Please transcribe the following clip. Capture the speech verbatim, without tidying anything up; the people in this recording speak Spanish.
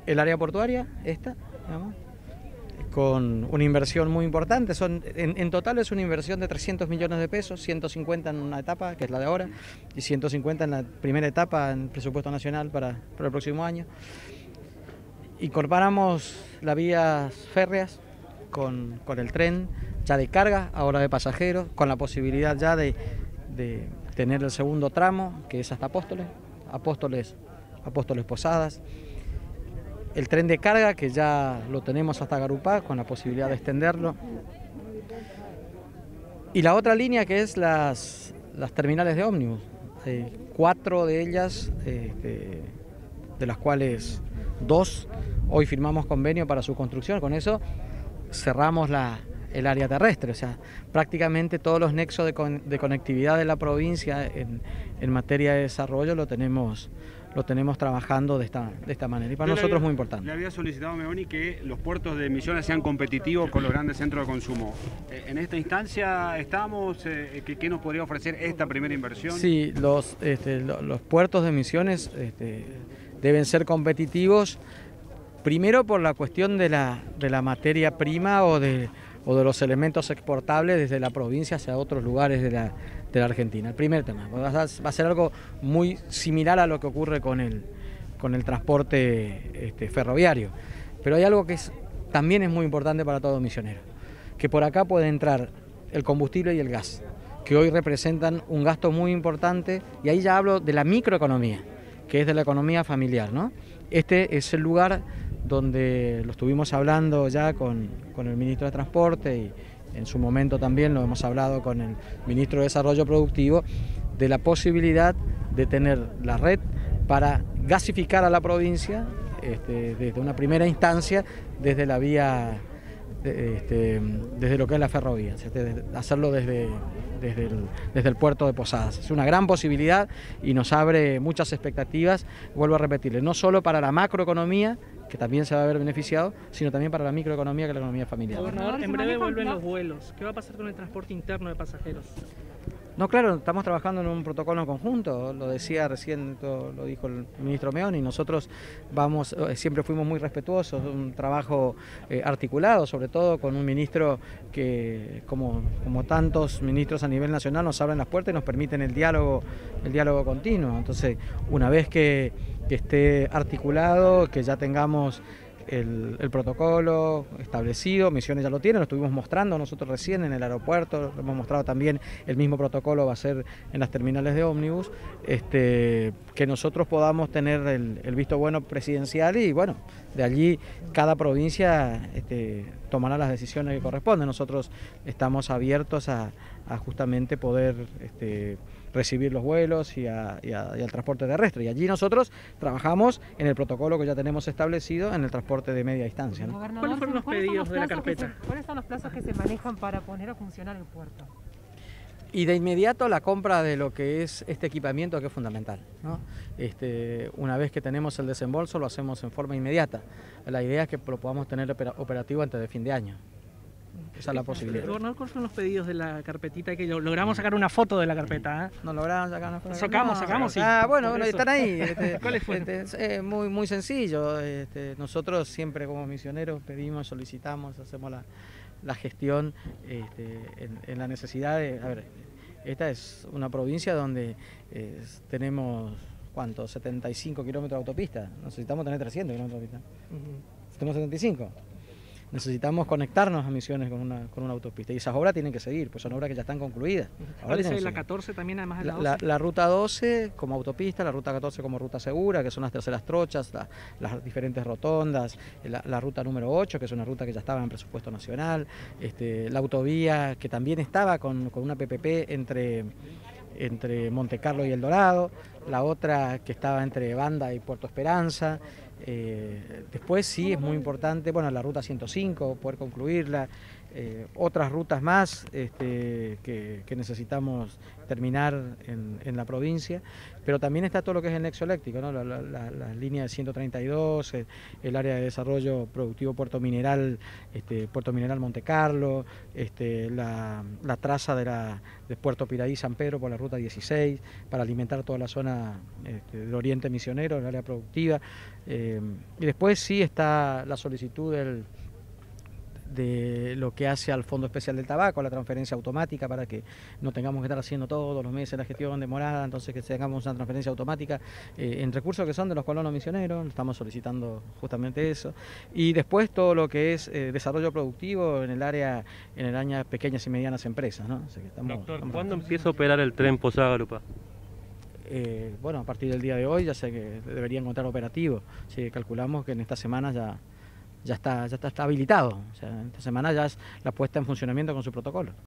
el área portuaria, esta, digamos, con una inversión muy importante. Son, en, en total es una inversión de trescientos millones de pesos, ciento cincuenta en una etapa, que es la de ahora, y ciento cincuenta en la primera etapa en presupuesto nacional para, para el próximo año. Incorporamos las vías férreas con, con el tren, ya de carga, ahora de pasajeros, con la posibilidad ya de, de tener el segundo tramo, que es hasta Apóstoles, Apóstoles, Apóstoles Posadas. El tren de carga, que ya lo tenemos hasta Garupá, con la posibilidad de extenderlo. Y la otra línea, que es las, las terminales de ómnibus. Eh, cuatro de ellas, eh, de, de las cuales dos, hoy firmamos convenio para su construcción. Con eso cerramos la, el área terrestre. O sea, prácticamente todos los nexos de, con, de conectividad de la provincia en, en materia de desarrollo lo tenemos... lo tenemos trabajando de esta, de esta manera y para Yo nosotros es muy importante. Le había solicitado, Meoni, que los puertos de Misiones sean competitivos con los grandes centros de consumo. En esta instancia estamos, eh, ¿qué, ¿qué nos podría ofrecer esta primera inversión? Sí, los, este, los puertos de Misiones este, deben ser competitivos, primero por la cuestión de la, de la materia prima o de, o de los elementos exportables desde la provincia hacia otros lugares de la de la Argentina. El primer tema va a ser algo muy similar a lo que ocurre con el, con el transporte este, ferroviario, pero hay algo que es, también es muy importante para todo misionero, que por acá puede entrar el combustible y el gas, que hoy representan un gasto muy importante, y ahí ya hablo de la microeconomía, que es de la economía familiar, ¿no? Este es el lugar donde lo estuvimos hablando ya con, con el ministro de Transporte y en su momento también lo hemos hablado con el ministro de Desarrollo Productivo, de la posibilidad de tener la red para gasificar a la provincia este, desde una primera instancia, desde la vía, de, este, desde lo que es la ferrovía, este, hacerlo desde, desde, el, desde el puerto de Posadas. Es una gran posibilidad y nos abre muchas expectativas, vuelvo a repetirle, no solo para la macroeconomía, que también se va a ver beneficiado, sino también para la microeconomía, que es la economía familiar. Gobernador, en breve vuelven los vuelos. ¿Qué va a pasar con el transporte interno de pasajeros? No, claro, estamos trabajando en un protocolo conjunto, lo decía recién, lo dijo el ministro Meoni, y nosotros vamos, siempre fuimos muy respetuosos, un trabajo eh, articulado, sobre todo con un ministro que, como, como tantos ministros a nivel nacional, nos abren las puertas y nos permiten el diálogo, el diálogo continuo. Entonces, una vez que, que esté articulado, que ya tengamos El, el protocolo establecido, Misiones ya lo tiene, lo estuvimos mostrando nosotros recién en el aeropuerto, lo hemos mostrado también, el mismo protocolo va a ser en las terminales de ómnibus, este, que nosotros podamos tener el, el visto bueno presidencial y bueno, de allí cada provincia este, tomará las decisiones que corresponden. Nosotros estamos abiertos a, a justamente poder este, recibir los vuelos y, a, y, a, y al transporte terrestre. Y allí nosotros trabajamos en el protocolo que ya tenemos establecido en el transporte de media distancia, ¿no? ¿Cuáles fueron los pedidos de la carpeta? Se, ¿Cuáles son los plazos que se manejan para poner a funcionar el puerto? Y de inmediato la compra de lo que es este equipamiento, que es fundamental, ¿no? Este, una vez que tenemos el desembolso lo hacemos en forma inmediata. La idea es que lo podamos tener operativo antes de fin de año. Esa es la posibilidad. Gobernador, ¿cuáles son los pedidos de la carpetita? Que logramos sacar una foto de la carpeta, ¿eh? No logramos sacar una foto. Sacamos, no, sacamos, sí. Ah, bueno, bueno, están ahí. Este, ¿Cuáles fueron? Este, es muy, muy sencillo. Este, nosotros siempre como misioneros pedimos, solicitamos, hacemos la, la gestión este, en, en la necesidad de... A ver, esta es una provincia donde eh, tenemos, ¿cuánto? setenta y cinco kilómetros de autopista. Necesitamos tener trescientos kilómetros de autopista. Uh-huh. Tenemos setenta y cinco. Necesitamos conectarnos a Misiones con una, con una autopista y esas obras tienen que seguir, pues son obras que ya están concluidas. Ahora ¿la la catorce también, además de la doce? La, la, la ruta doce como autopista, la ruta catorce como ruta segura, que son las terceras trochas, la, las diferentes rotondas, la, la ruta número ocho, que es una ruta que ya estaba en presupuesto nacional, este, la autovía que también estaba con, con una P P P entre, entre Monte Carlo y El Dorado, la otra que estaba entre Banda y Puerto Esperanza. Eh, después sí es muy importante, bueno, la ruta ciento cinco, poder concluirla, eh, otras rutas más este, que, que necesitamos terminar en, en la provincia, pero también está todo lo que es el nexo eléctrico, ¿no? la, la, la, la línea de ciento treinta y dos, el, el área de desarrollo productivo Puerto Mineral, este, Puerto Mineral Monte Carlo, este, la, la traza de, la, de Puerto Piraí San Pedro por la ruta dieciséis, para alimentar toda la zona este, del oriente misionero, el área productiva, eh, y después sí está la solicitud del de lo que hace al Fondo Especial del Tabaco, la transferencia automática para que no tengamos que estar haciendo todos los meses la gestión demorada, entonces que tengamos una transferencia automática eh, en recursos que son de los colonos misioneros, estamos solicitando justamente eso, y después todo lo que es eh, desarrollo productivo en el área en el área pequeñas y medianas empresas, ¿no? O sea que estamos, Doctor, estamos ¿cuándo empieza a operar el tren Posada Galupa? Eh, bueno, a partir del día de hoy ya sé que debería encontrar operativo, así que calculamos que en esta semana ya ya está, ya está, está habilitado. O sea, esta semana ya es la puesta en funcionamiento con su protocolo.